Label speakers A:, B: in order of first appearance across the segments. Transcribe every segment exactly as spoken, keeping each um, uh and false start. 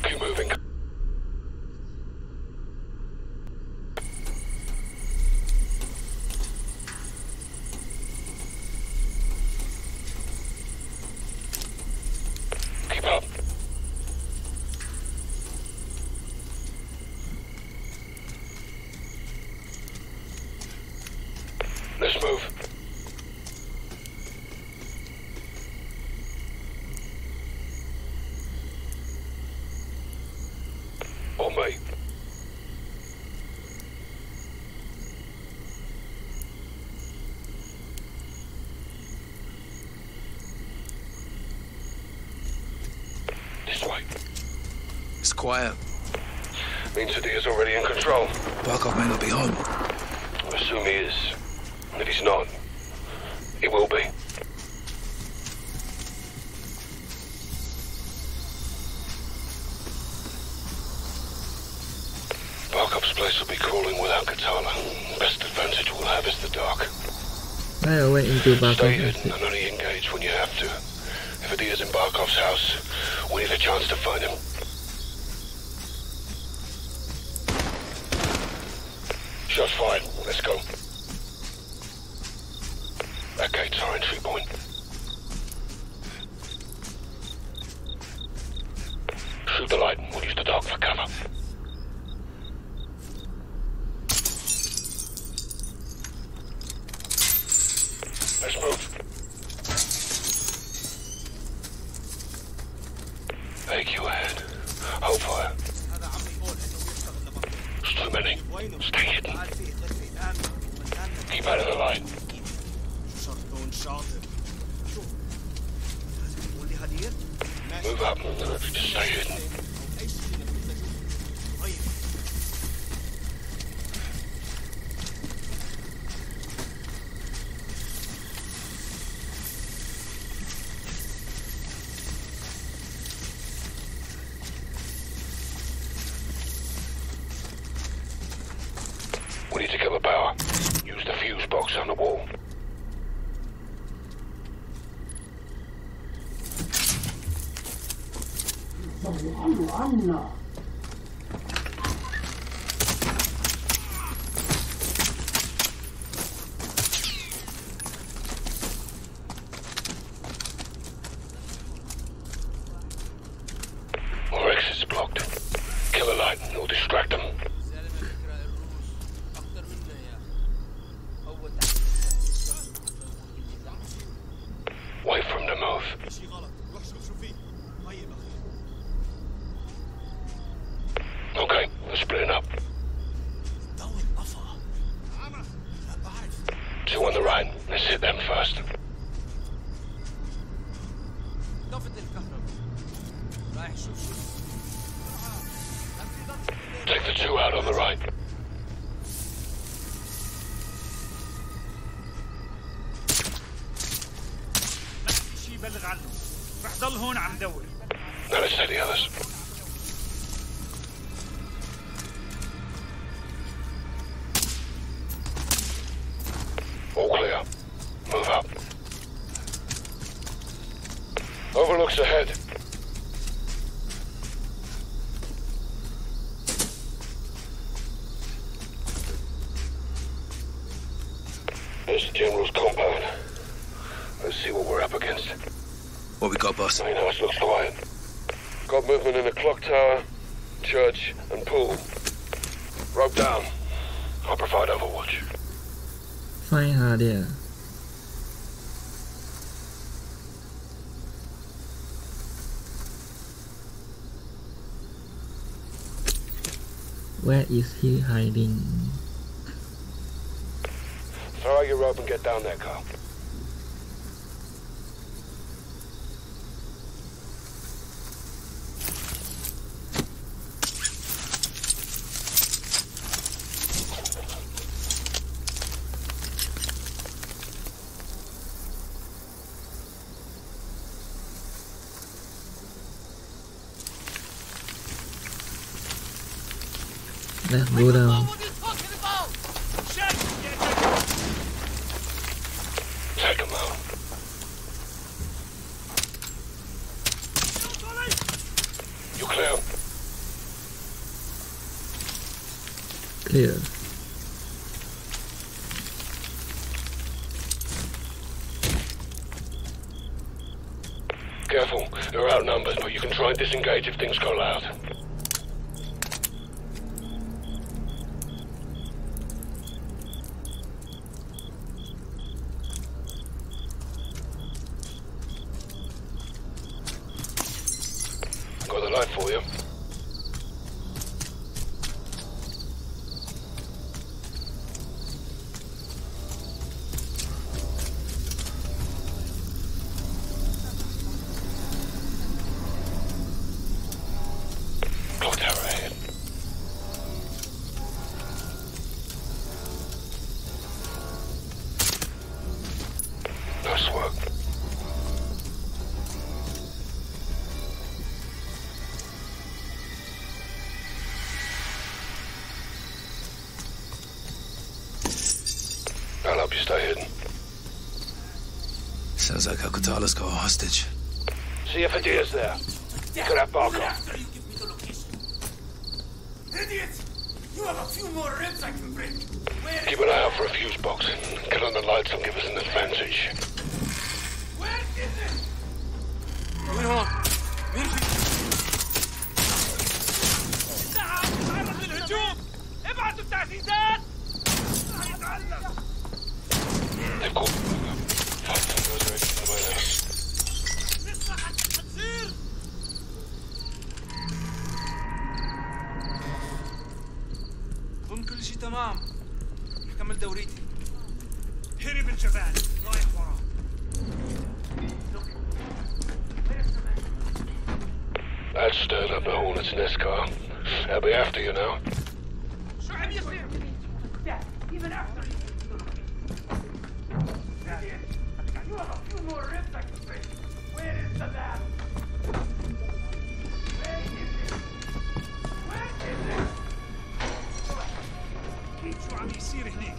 A: Keep moving. Keep up. Let's move. On me. This way.
B: It's quiet.
A: Means that he is already in control.
B: Barkov may not be home.
A: I assume he is. And if he's not, he will be. Barkov's place will be crawling without Katala. Best advantage we'll have is the dark.
C: Right away into
A: Stay
C: Barkov.
A: hidden and only engage when you have to. If it is in Barkov's house, we need a chance to find him. Shots fired. Let's go. That gate's our entry point. Shoot the light. We'll use the dark for cover. Let's move. A Q ahead. Hold fire. It's too many. Stay hidden. Keep out of the light. Move up. Just stay hidden. We need to cover power. Use the fuse box on the wall. Our exit's blocked. Kill a light and it'll distract them. Wait for him to move. Okay, we're splitting up. Two on the right. Let's hit them first. Take the two out on the right. Now let's take the others. All clear. Move up. Overlook's ahead. There's the General's compound. Let's see what we're up against.
B: What we got, boss?
A: Main house looks quiet. Got movement in the clock tower, church, and pool. Rope down. I'll provide overwatch.
C: ไฟหาเดีย Where is he hiding?
A: Throw out your rope and get down there, Carl.
C: Let's go down.
A: Take him out. You clear?
C: clear.
A: Careful, they're outnumbered, but you can try and disengage if things go loud. Got the light for you. Clock tower ahead. Nice work. I'll help you stay hidden.
B: Sounds like Al-Qatala's got a hostage.
A: See if Adia's there. You could have Barker.
D: After you give me the location. Idiots! You have a few more ribs I can break. Where
A: Keep an eye out for a fuse box. Get on the lights and give us an advantage.
D: Where is it? وين هون؟ مين في؟ انتهى تعرض للهجوم! ابعثوا التعزيزات!
A: They've caught Fight them, those ready for the way there.
D: لسه حتصير! ظن كل شيء تمام. كمل دوريتي. هرب الجبان رايح وراه.
A: That's stirred up the Hornet's nest car. They'll be after you now.
D: شو عم يصير؟ Even after you have a few more ribs I can break. Where is the lab? Where is it? Where is it? شو عم يصير هنيك؟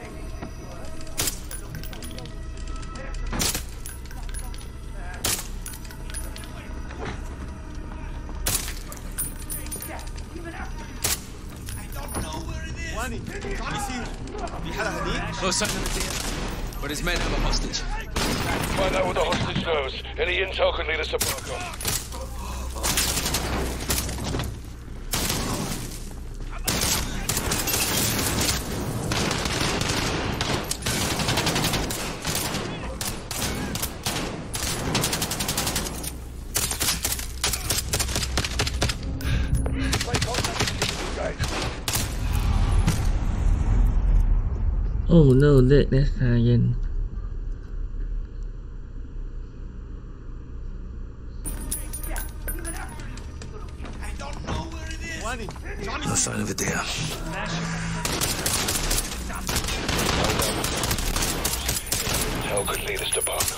E: واني شو عم يصير؟ في حدا هنيك؟
B: No sign of Adia, but his men have a hostage.
A: Find out what the hostage knows. Any intel could lead us to Barker.
C: Oh no เด็กเนสคาเย็น
E: واني شو عم
B: No
E: يصير؟
B: sign of Adia.
A: Intel could lead us to Barker.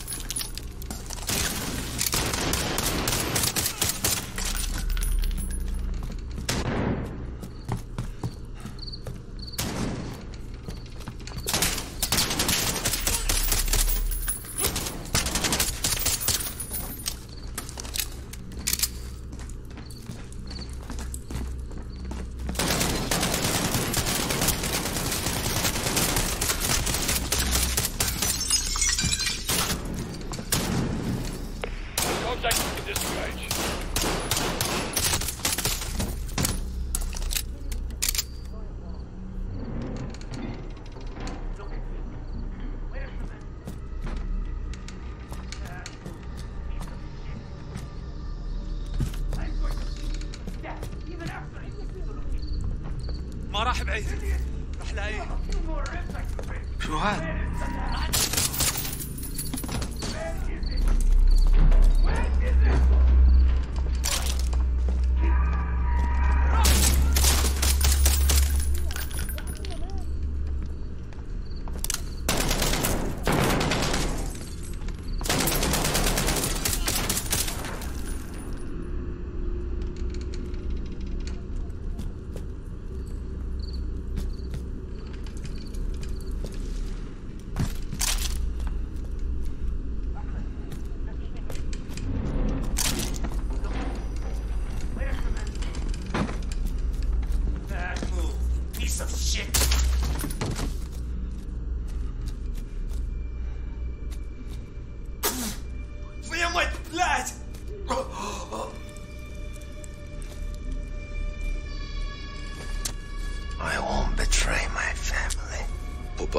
A: Contact in this range.
D: ما راح بعيد. راح لاقيه.
B: شو هاد؟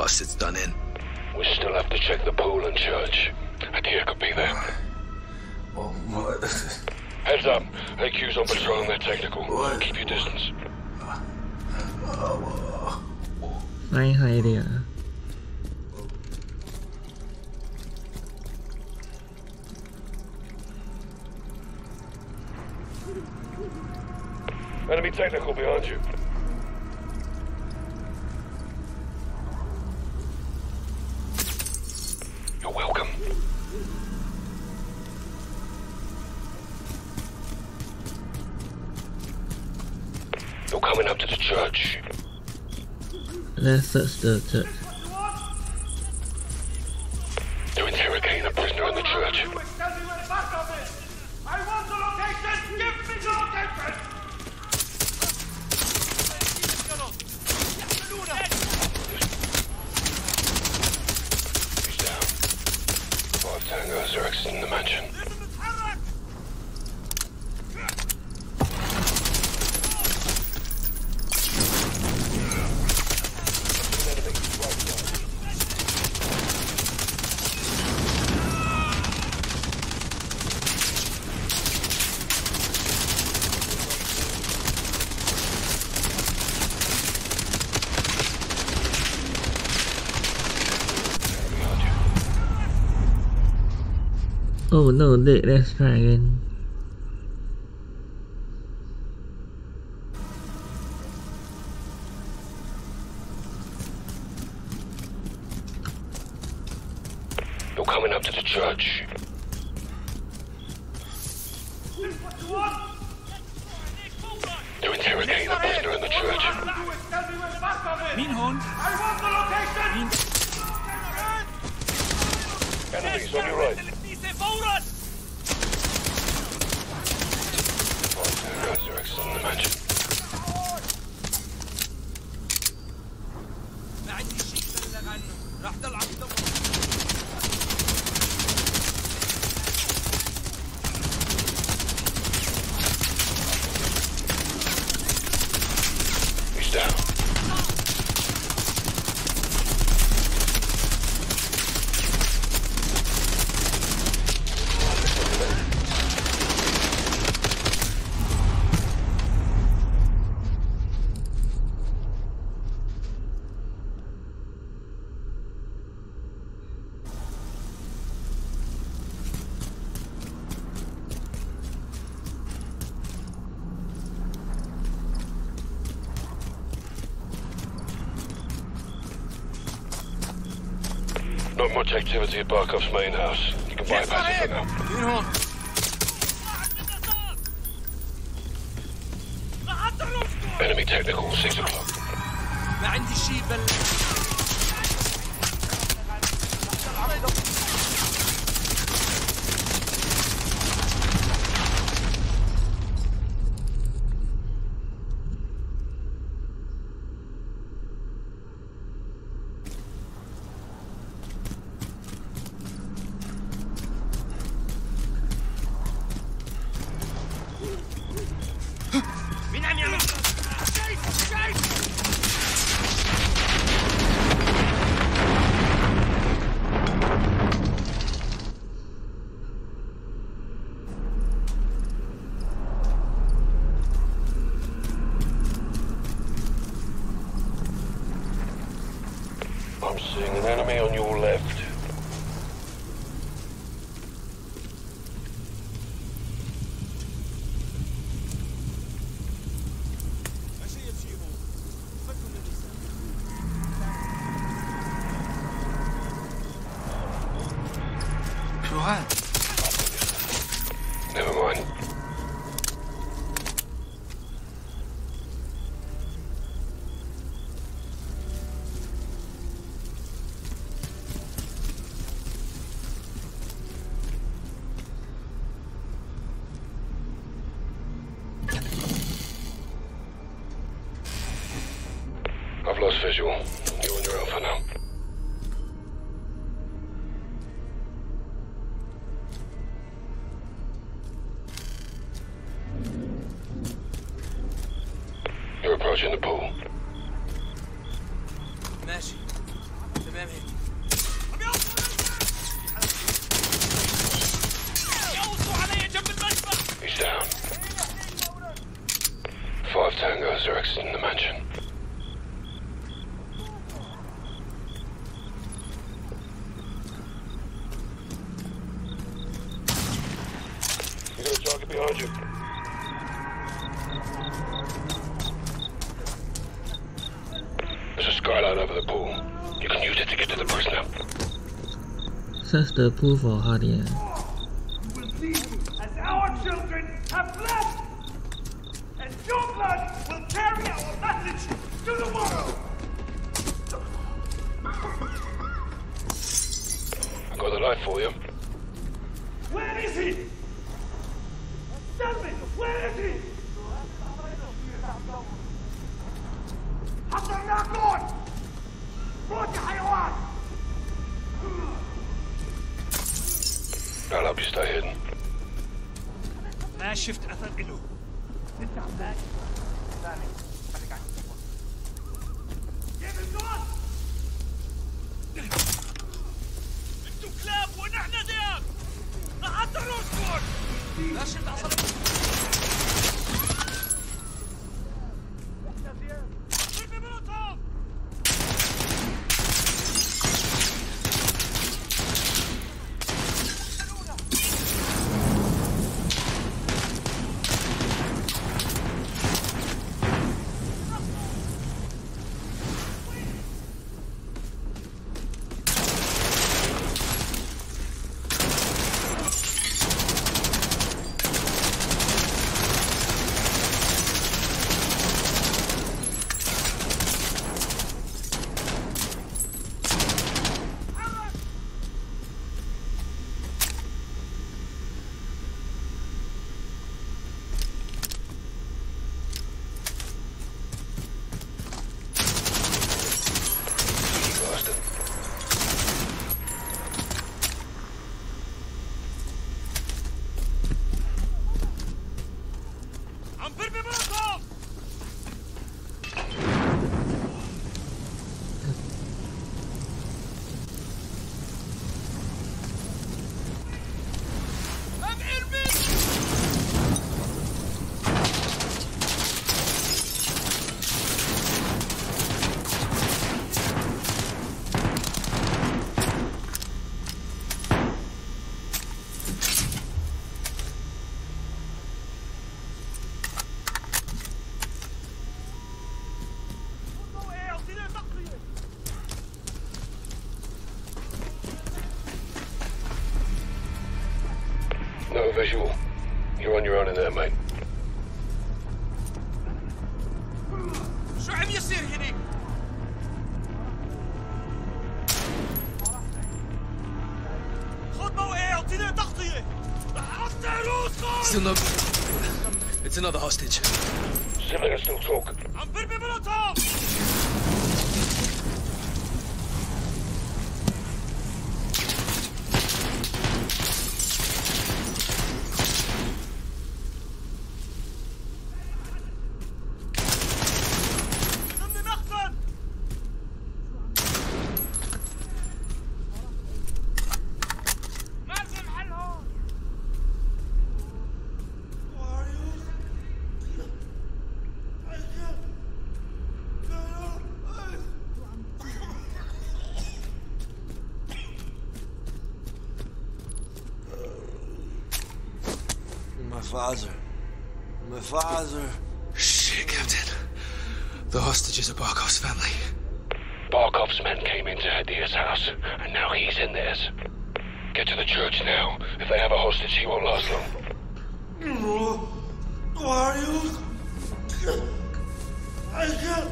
B: bastard's done in.
A: We still have to check the pool and church. Atia could be there.
F: Oh, what?
A: Heads up. A Q's on patrol and they're technical.
F: What?
A: Keep your distance.
C: ไล่ใครเดี๋ยว
A: Enemy technical behind you. You're welcome. You're coming up to the church.
C: Let's search the church.
A: They're interrogating a prisoner in the church.
D: Tell me where the backup is! I want the location! Give me the location!
A: He's down. Five tangos are exiting the mansion.
C: Oh no, let's try again.
A: You're coming up to the church. They're interrogating a prisoner in the church.
D: Tell me where the backup is!
E: Min hon?
D: I want the location!
A: Enemies on your right. Five tangos are exiting the mansion.
E: ما عندي شيء بلغ عنه. راح ضل عم يدور.
A: He's down. Not much activity at Barkov's main house. You can bypass it for now.
E: Min hon?
A: Enemy technical, six o'clock.
E: ما عندي شيء بلغ. مين عم يعمل؟
A: I'm seeing an enemy on your left.
B: شو هاد؟
A: Never mind. I've lost visual. You're on your own for now. You're approaching the pool.
E: ماشي.
A: tangos are exiting the mansion. You got a target behind you. There's a skylight over the pool. You can use it to get to the prisoner.
C: Search the pool for Hardian.
D: We will see as our children have blood, and your blood will carry our message to the world.
A: I got the light for you.
D: Where is he? Tell me, where is he? حصلناكم! روح يا حيوان!
A: I'll help you stay hidden.
D: ما شفت اثر له. انت عملاك؟ ثاني خليك عن التفاصيل. جيب الجوز! انتوا كلاب ونحن ذئاب! لحتى روسكم! لا شفت عصبي.
A: No visual. You're on your own in there, mate.
D: شو عم يصير هنيك؟ خذ موقع اعطينا تغطية. حتى روسكم!
B: Still no. It's another hostage.
A: Civilians still talk.
D: عم برمي مولوتوف!
F: My father. My father.
B: Shit, Captain. The hostages are Barkov's family.
A: Barkov's men came into Hadir's house, and now he's in theirs. Get to the church now. If they have a hostage, he won't last long.
F: Who are you? I can't.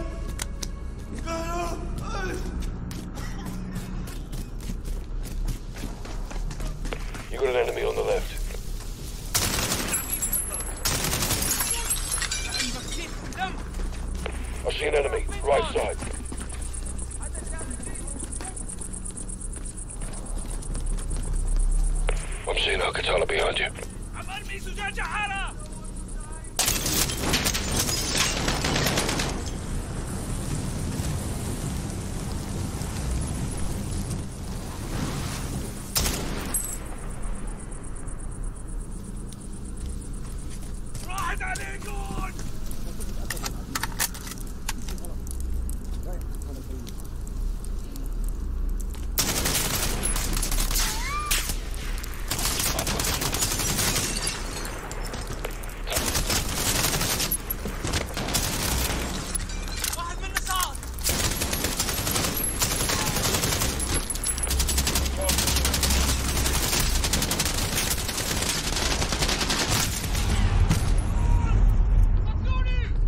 A: You got an enemy on the left. I see an enemy, right side. I'm seeing Al-Qatala behind you.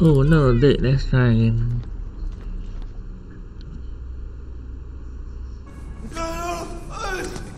C: Oh no, they, let's try again.
F: No, no.